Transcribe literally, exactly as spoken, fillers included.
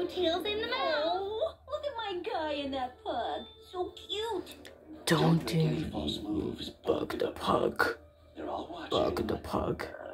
tails in the mouth. Oh, look at my guy and that pug. So cute. Don't do false moves. Bug the pug. They're all watching. Bug the pug.